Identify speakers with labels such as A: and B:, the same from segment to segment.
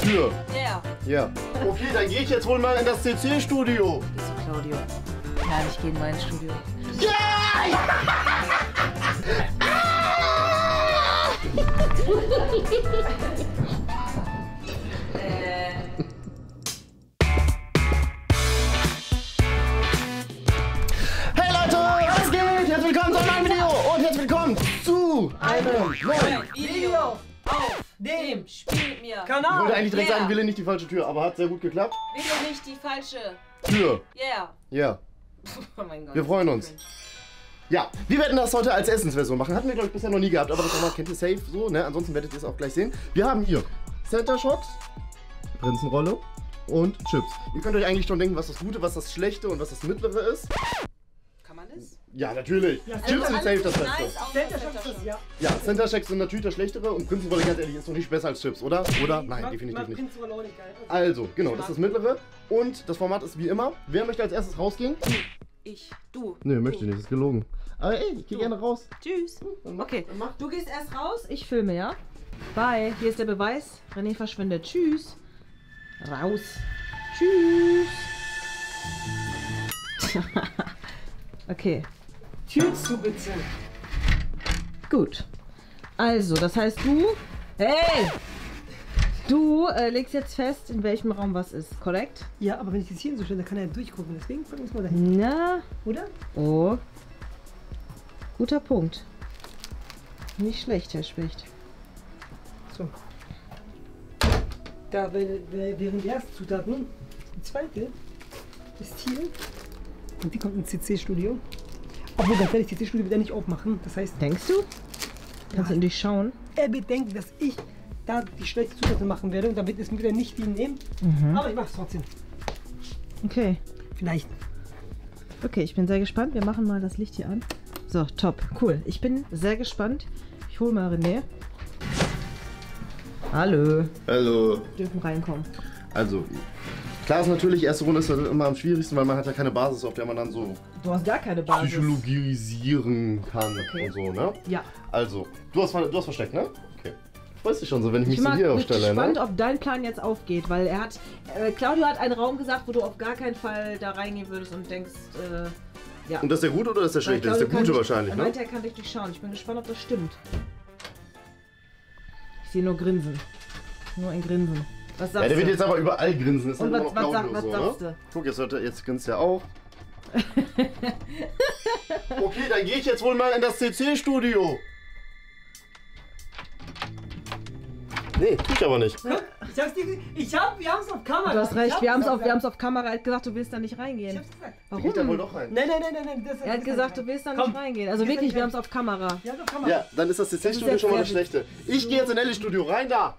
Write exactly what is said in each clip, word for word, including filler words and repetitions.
A: Tür.
B: Ja.
A: Ja. Okay, dann gehe ich jetzt wohl mal in das C C-Studio.
B: Wieso, Claudio? Nein, ich gehe in mein Studio.
A: Ja!
B: äh.
A: Hey Leute, was geht? Herzlich willkommen zu einem neuen Video und herzlich willkommen zu einem neuen
B: Video auf dem Spiel mit mir
A: Kanal. Ich wollte eigentlich direkt
B: yeah.
A: sagen, Wille nicht die falsche Tür, aber hat sehr gut geklappt.
B: Wille nicht die falsche
A: Tür.
B: Yeah.
A: Ja.
B: Oh mein Gott.
A: Wir freuen uns. Ja, wir werden das heute als Essensversion machen. Hatten wir, glaube ich, bisher noch nie gehabt, aber das Format kennt ihr safe so, ne? Ansonsten werdet ihr es auch gleich sehen. Wir haben hier Center Shocks, Prinzenrolle und Chips. Ihr könnt euch eigentlich schon denken, was das Gute, was das Schlechte und was das Mittlere ist.
B: Kann man das?
A: Ja, natürlich.
B: Ja,
A: Chips sind safe das Beste.
B: Nice, Center Shocks, ja.
A: Ja, Center Shocks sind natürlich das Schlechtere und Prinzenrolle, ganz ehrlich, ist noch nicht besser als Chips, oder? Oder? Nein, definitiv nicht. Also, genau, das ist das Mittlere. Und das Format ist wie immer. Wer möchte als erstes rausgehen?
B: Ich. Du.
A: Nö, möchte nicht, das ist gelogen. Aber ey, ich geh gerne raus.
B: Tschüss.
A: Mach,
B: Okay,
A: mach.
B: du gehst erst raus, ich filme, ja? Bye. Hier ist der Beweis. René verschwindet. Tschüss. Raus. Tschüss. Okay.
C: Tür zu bitte.
B: Gut. Also, das heißt du... Hey! Du äh, legst jetzt fest, in welchem Raum was ist, korrekt?
C: Ja, aber wenn ich das hier so stelle, dann kann er durchgucken. Deswegen fangen wir es mal dahin.
B: Na?
C: Oder?
B: Oh. Guter Punkt. Nicht schlecht, Herr Specht.
C: So. Da wären die ersten Zutaten. Die zweite ist hier. Und die kommt ins C C-Studio. Obwohl, ganz ehrlich, C C-Studio wird er nicht aufmachen. Das heißt...
B: Denkst du? Kannst du in dich schauen?
C: Er wird denken, dass ich da die schlechte Zutaten machen werde. Und dann wird es wieder nicht die nehmen.
B: Mhm.
C: Aber ich mache es trotzdem.
B: Okay.
C: Vielleicht.
B: Okay, ich bin sehr gespannt. Wir machen mal das Licht hier an. So, top. Cool. Ich bin sehr gespannt. Ich hole mal René. Hallo.
A: Hallo.
B: Dürfen reinkommen.
A: Also, klar ist natürlich, erste Runde ist halt immer am schwierigsten, weil man hat ja keine Basis, auf der man dann so
B: Du hast gar keine Basis.
A: psychologisieren kann
B: Okay.
A: und so, ne?
B: Ja.
A: Also, du hast, du hast versteckt, ne? Okay. Ich weiß dich schon so, wenn ich mich
B: Ich
A: so
B: mag,
A: hier
B: bin
A: aufstelle,
B: gespannt,
A: ne?
B: ob dein Plan jetzt aufgeht, weil er hat, äh, Claudio hat einen Raum gesagt, wo du auf gar keinen Fall da reingehen würdest und denkst, äh, ja.
A: Und das ist der gute oder das ist der schlechte? Das ist der
B: Claudio
A: gute
B: kann
A: wahrscheinlich,
B: dich,
A: ne?
B: Er meinte, er kann dich durchschauen. Ich bin gespannt, ob das stimmt. Ich sehe nur Grinsen. Nur ein Grinsen. Was sagst
A: Ja, der wird
B: du?
A: jetzt aber überall grinsen. Das ist
B: Und
A: halt
B: was-
A: immer noch
B: was
A: Claudio
B: sag- was
A: so,
B: sagst
A: ne?
B: du?
A: Guck, jetzt, hört er, jetzt grinst er auch. Okay, dann gehe ich jetzt wohl mal in das C C-Studio. Nee, tue ich aber nicht.
C: Ich hab's dir ich hab, wir haben es auf Kamera.
B: Du hast recht,
C: Ich
B: wir haben es
C: hab's
B: auf, wir haben's auf Kamera. Er hat gesagt, du willst da nicht
C: Ich
B: reingehen.
C: hab's gesagt.
B: Warum?
A: Geht da wohl doch rein.
C: Nein, nein, nein, nein, nein. Das,
B: Er hat
C: das
B: gesagt,
C: kann
B: du willst da
C: Komm.
B: nicht reingehen. Also
C: Gehst du
B: wirklich,
C: nicht
B: wir
C: rein?
B: haben es auf Kamera.
C: Ja, auf Kamera.
A: Ja, dann ist das C C-Studio
B: jetzt
A: schon mal das
B: fertig.
A: Schlechte. Ich gehe jetzt in Ellie-Studio, rein da!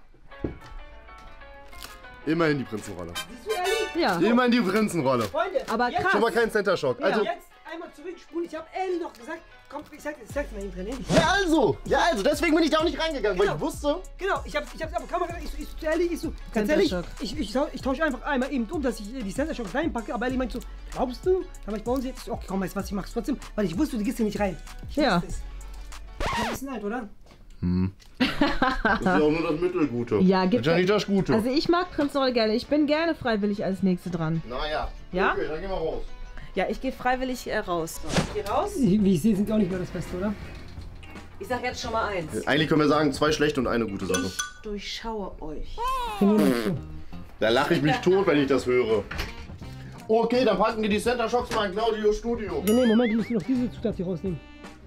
A: Immerhin die Prinzenrolle.
C: Siehst du, ehrlich?
B: Ja.
A: Immerhin die Prinzenrolle.
C: Freunde,
B: Aber
C: jetzt,
B: krass.
A: Schon mal kein Center Shock.
B: Ja.
A: Also,
C: jetzt einmal zurückspulen. Ich habe Ellie noch gesagt, komm, ich sag, ich sag's mal hinten drin.
A: ja also, ja also, deswegen bin ich da auch nicht reingegangen, weil
C: Genau.
A: ich wusste,
C: Genau, ich hab's, ich hab's auf Kamera gesagt, ich so, ich so, ehrlich, ich so, ganz
B: Center
C: ehrlich,
B: Shock.
C: ich, ich, ich tausche einfach einmal eben um, dass ich äh, die Center Shock reinpacke, aber Ellie meint so, glaubst du? Dann war ich bei uns jetzt, okay, komm, weißt du was, ich mach's trotzdem, weil ich wusste, du gehst hier nicht rein. Ich
B: Ja.
C: wusste es. Ein bisschen alt, oder?
A: das ist ja auch nur das Mittelgute.
B: Ja, gibt
A: Das ist ja nicht das Gute.
B: Also ich mag Prinzenrolle gerne. Ich bin gerne freiwillig als Nächste dran.
A: naja.
B: Ja?
A: Okay, dann gehen wir raus.
B: Ja, ich gehe freiwillig äh, raus. So, ich gehe raus.
C: Wie ich sehe, sind die auch nicht mehr das Beste, oder?
B: Ich sag jetzt schon mal eins.
A: Eigentlich können wir sagen, zwei schlechte und eine gute Sache.
B: Ich durchschaue euch.
A: Da lache ich mich tot, wenn ich das höre. Okay, dann packen wir die Center Shocks mal in Claudio Studio.
C: René, Moment, du musst noch diese Zutat hier rausnehmen.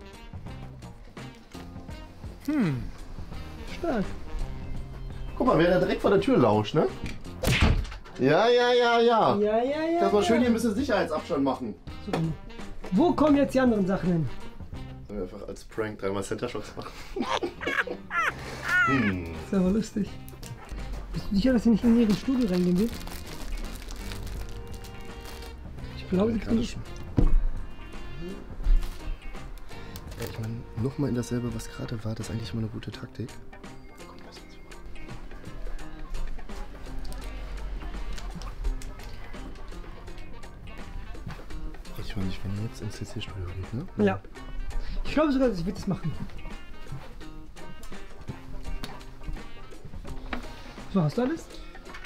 A: Hm.
C: Stark.
A: Guck mal, wer da direkt vor der Tür lauscht, ne? Ja, ja, ja, ja.
C: Ja, ja, ja.
A: Lass mal schön
C: ja.
A: hier ein bisschen Sicherheitsabstand machen.
C: So, wo kommen jetzt die anderen Sachen hin?
A: Sollen wir einfach als Prank dreimal Center Shocks machen? hm.
C: Das ist aber lustig. Bist du sicher, dass sie nicht in ihren Studio reingehen will? Ich glaube, sie kann nicht.
A: Ja, ich meine, nochmal in dasselbe, was gerade war, das ist eigentlich immer eine gute Taktik. Komm, lass uns mal. Ich meine, ich wenn ihr jetzt ins C C-Studio geht, ne?
C: Ja. Ich glaube sogar, dass ich das machen. So, hast du alles?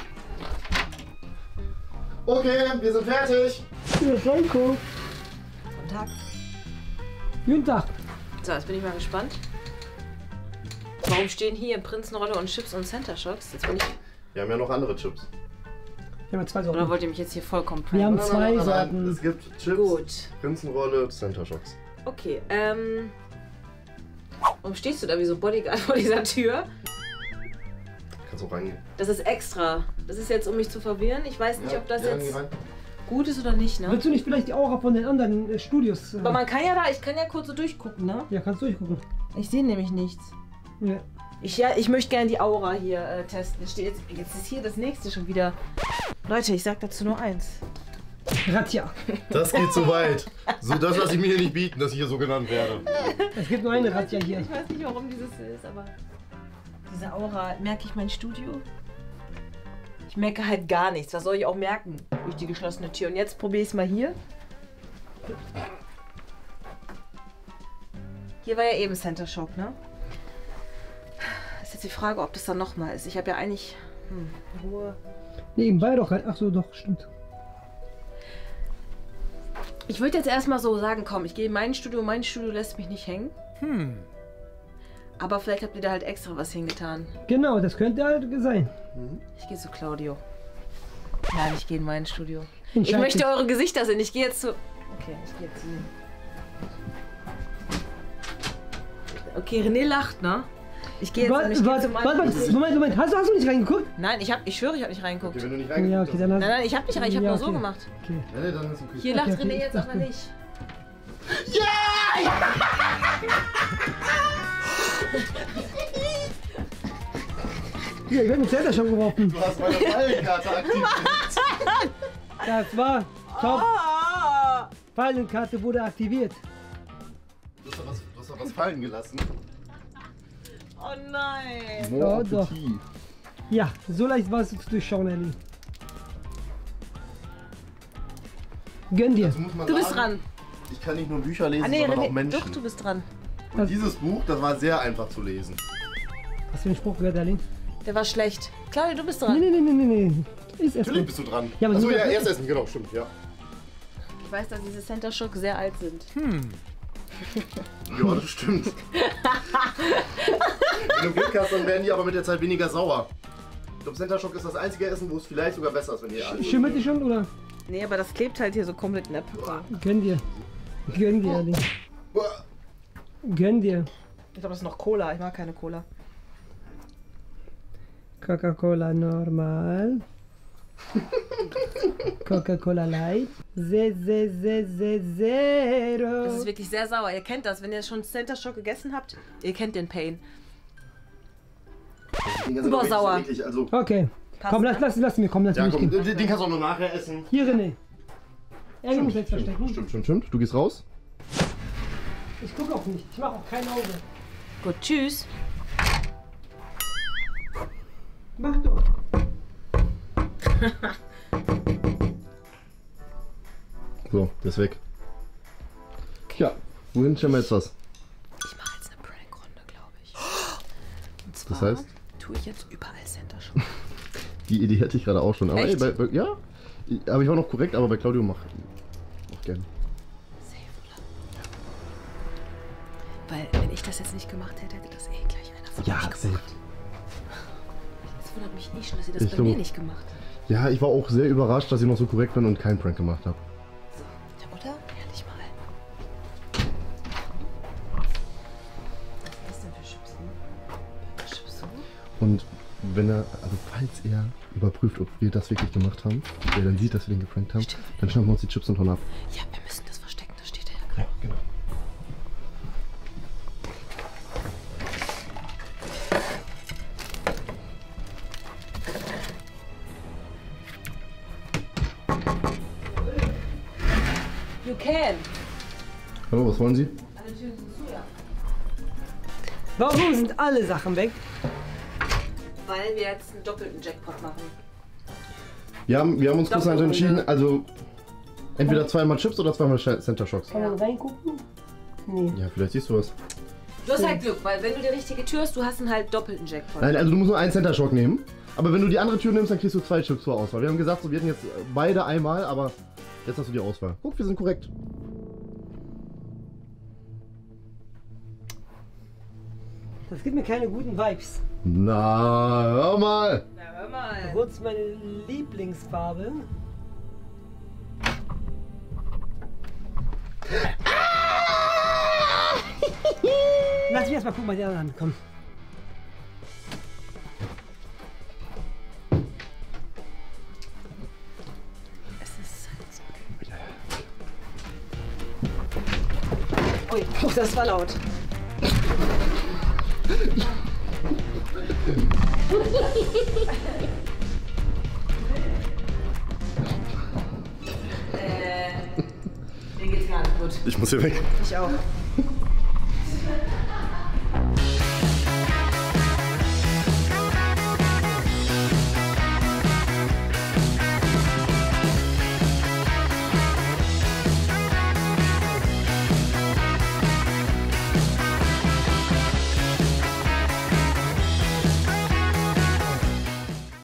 A: Okay, wir sind fertig.
C: Ja, Franco.
B: Guten Tag.
C: Guten Tag.
B: So, jetzt bin ich mal gespannt. Warum stehen hier Prinzenrolle und Chips und Center Shocks? Jetzt bin ich.
A: Wir haben ja noch andere Chips.
C: Wir haben zwei
B: Oder
C: Sorten.
B: wollt ihr mich jetzt hier vollkommen
C: Wir haben
B: pranken?
C: zwei
A: Nein,
C: Sorten.
A: es gibt Chips,
B: Gut.
A: Prinzenrolle, Center Shocks.
B: Okay, ähm. Warum stehst du da wie so ein Bodyguard vor dieser Tür?
A: Kannst auch reingehen.
B: Das ist extra. Das ist jetzt, um mich zu verwirren. Ich weiß nicht,
A: Ja,
B: ob das
A: ja,
B: jetzt
A: geh rein.
B: gut ist oder nicht, ne?
C: Willst du nicht vielleicht die Aura von den anderen äh, Studios? Äh,
B: Aber man kann ja da, ich kann ja kurz so durchgucken, ne?
C: ja, kannst du durchgucken.
B: Ich sehe nämlich nichts.
C: Ja.
B: Ich, ja, ich möchte gerne die Aura hier äh, testen. Steht jetzt, jetzt ist hier das nächste schon wieder. Leute, ich sag dazu nur eins.
C: Razzia.
A: Das geht zu weit. So, das lasse ich mir hier nicht bieten, dass ich hier so genannt werde.
C: Es gibt nur eine Razzia hier.
B: Ich weiß nicht, warum dieses so ist, aber diese Aura, merke ich mein Studio? Ich merke halt gar nichts. Was soll ich auch merken durch die geschlossene Tür? Und jetzt probiere ich es mal hier. Hier war ja eben Center Shock, ne? Ist jetzt die Frage, ob das dann nochmal ist. Ich habe ja eigentlich hm, Ruhe.
C: Nee, eben war ja doch. Ach so, doch, stimmt.
B: Ich würde jetzt erstmal so sagen, komm, ich gehe in mein Studio, mein Studio lässt mich nicht hängen. Hm. Aber vielleicht habt ihr da halt extra was hingetan.
C: Genau, das könnte halt sein.
B: Ich gehe zu Claudio. Nein, ich gehe in mein Studio. Ich
C: Entscheid
B: möchte
C: dich.
B: eure Gesichter sehen. Ich gehe jetzt zu... Okay, ich gehe jetzt hin. Okay, René lacht, ne? Ich gehe jetzt
C: Warte,
B: ich gehe
C: warte,
B: zu meinem-
C: warte, warte, Moment, Moment. Hast du, hast du nicht reingeguckt?
B: Nein, ich, hab, ich schwöre, ich habe nicht reingeguckt.
A: Okay, wenn du nicht
C: Ja,
A: reingeguckt
C: okay, dann hast
B: Nein, nein, ich habe nicht rein, ich habe
C: Ja,
B: nur so
C: okay.
B: gemacht.
C: Okay.
A: Ja, nee, dann ist okay.
B: Hier
C: Okay,
B: lacht
C: okay,
B: René
C: ich
B: jetzt
C: dachte-
B: aber nicht.
C: Ja, ich werde mit Zelda schon geworfen.
A: Du hast meine Fallenkarte aktiviert.
C: Das war top.
B: Ah!
C: Fallenkarte wurde aktiviert.
A: Du hast doch was, du hast doch was fallen gelassen.
B: Oh nein.
A: Bon
C: doch.
A: Appetit.
C: Ja, so leicht war es zu durchschauen, Ellie. Gönn dir.
A: Das muss man
B: Du bist
A: sagen.
B: dran.
A: Ich kann nicht nur Bücher lesen,
B: Ah nee,
A: sondern auch
B: René,
A: Menschen.
B: doch, du bist dran.
A: Und dieses Buch, das war sehr einfach zu lesen.
C: Hast du den Spruch gehört, Ellie?
B: Der war schlecht. Claudio, du bist
C: Nee,
B: dran.
C: nee, nee, nee, nee, nee. Ist erst
A: Natürlich bist du dran.
C: Ja, aber
A: Achso,
C: du-
A: ja, erst essen, genau, stimmt, ja.
B: Ich weiß, dass diese Center Shock sehr alt sind.
A: Ja, das stimmt. Wenn du Glück hast, dann werden die aber mit der Zeit weniger sauer. Ich glaube, Center Shock ist das einzige Essen, wo es vielleicht sogar besser ist, wenn die alt sind.
C: Schimmelt die schon, oder?
B: Nee, aber das klebt halt hier so komplett in der Packung.
C: Gönn dir. Gönn dir, Ellie.
A: Uah.
C: Gönn dir.
B: Ich glaube, das ist noch Cola. Ich mag keine Cola.
C: Coca-Cola normal. Coca-Cola Light. Se, se, se, se, zero.
B: Das ist wirklich sehr sauer. Ihr kennt das. Wenn ihr schon Center Shock gegessen habt, ihr kennt den Pain.
A: Die Dinger sind
B: Übersauer.
A: auch wirklich, also,
C: Okay.
B: Passt,
C: Komm, lass,
B: ne?
C: lass, lass mir kommen, lass
A: ja,
C: mich
A: komm,
C: gehen.
A: den, den kannst du auch nur nachher essen.
C: Hier, René. Er muss jetzt verstecken.
A: Stimmt, stimmt, stimmt. Du gehst raus.
C: Ich gucke auch nicht. Ich mache auch kein Auge.
B: Gut, tschüss.
C: Mach doch.
A: So, der ist weg. Ja, wohin stellen wir jetzt was?
B: Ich mache jetzt eine Prank-Runde, glaube ich. Und zwar
A: Das heißt?
B: tue ich jetzt überall Center Shock.
A: Die Idee hätte ich gerade auch schon. Aber ey,
B: Echt?
A: bei, bei, ja, aber ich war noch korrekt, aber bei Claudio mach, mach gerne.
B: Safe, oder? Weil, wenn ich das jetzt nicht gemacht hätte, hätte das eh gleich einer von
A: Ja,
B: euch
A: safe.
B: gemacht. Das wundert mich eh schon, dass ihr das
A: Ich
B: bei
A: glaub-
B: mir nicht gemacht habt.
A: Ja, ich war auch sehr überrascht, dass ich noch so korrekt bin und keinen Prank gemacht habe.
B: So, ja, oder? Ehrlich mal. Was ist das denn für Chips? Ne? Chips so?
A: Und wenn er, also falls er überprüft, ob wir das wirklich gemacht haben, der dann sieht, dass wir den geprankt haben,
B: Stimmt.
A: dann schnappen wir uns die Chips und hauen ab.
B: Ja, wir müssen das verstecken, das steht da ja gerade.
A: Ja, genau.
B: You can.
A: Hallo, was wollen Sie?
B: Alle Türen sind zu, ja.
C: Warum sind alle Sachen weg?
B: Weil wir jetzt einen doppelten Jackpot machen.
A: Wir haben, wir haben uns kurz
B: Doppelrunde.
A: entschieden, also entweder zweimal Chips oder zweimal Sh- Center Shocks.
C: Kann man reingucken? Nee.
A: Ja, vielleicht siehst du was.
B: Du hast halt Glück, weil wenn du die richtige Tür hast, du hast einen halt doppelten Jackpot.
A: Nein, also du musst nur einen Center Shock nehmen Aber wenn du die andere Tür nimmst, dann kriegst du zwei Chips zur Auswahl. Wir haben gesagt, so, wir hätten jetzt beide einmal, aber jetzt hast du die Auswahl. Guck, wir sind korrekt.
C: Das gibt mir keine guten Vibes.
A: Na, hör mal.
B: Na, hör mal.
C: Rot ist meine Lieblingsfarbe. Lass mich erstmal gucken bei den anderen. Komm.
B: Es ist halt so. Ui, oh, das war laut. äh, mir geht's gar nicht gut.
A: Ich muss hier weg.
B: Ich auch.